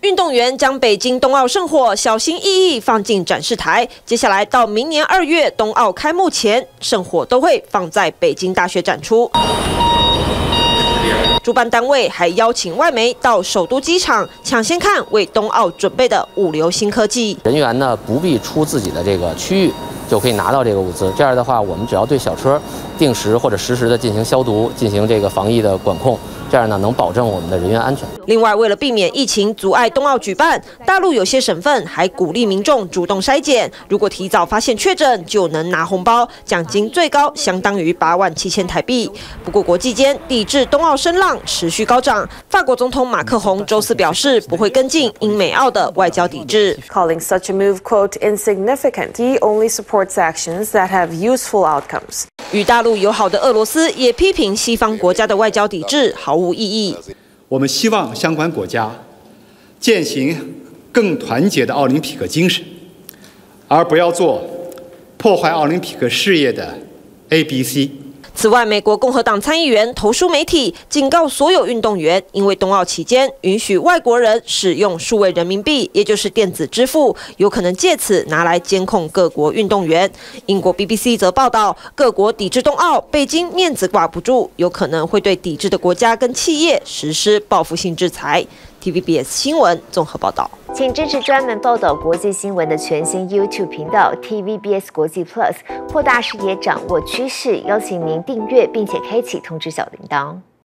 运动员将北京冬奥圣火小心翼翼放进展示台。接下来到明年2月冬奥开幕前，圣火都会放在北京大学展出。主办单位还邀请外媒到首都机场抢先看为冬奥准备的物流新科技。 人员呢不必出自己的这个区域，就可以拿到这个物资。这样的话，我们只要对小车定时或者实时的进行消毒，进行这个防疫的管控。 这样呢，能保证我们的人员安全。 另外，为了避免疫情阻碍冬奥举办，大陆有些省份还鼓励民众主动筛检，如果提早发现确诊，就能拿红包，奖金最高相当于87000台币。不过，国际间抵制冬奥声浪持续高涨。法国总统马克宏周四表示，不会跟进英美澳的外交抵制。 Calling such a move quote insignificant, he only supports actions that have useful outcomes. 与大陆友好的俄罗斯也批评西方国家的外交抵制毫无意义。 我们希望相关国家践行更团结的奥林匹克精神，而不要做破坏奥林匹克事业的 ABC。 此外，美国共和党参议员投书媒体警告所有运动员，因为冬奥期间允许外国人使用数位人民币，也就是电子支付，有可能借此拿来监控各国运动员。英国 BBC 则报道，各国抵制冬奥，北京面子挂不住，有可能会对抵制的国家跟企业实施报复性制裁。TVBS 新闻综合报道。 请支持专门报道国际新闻的全新 YouTube 频道 TVBS 国际 Plus， 扩大视野，掌握趋势。邀请您订阅并且开启通知小铃铛。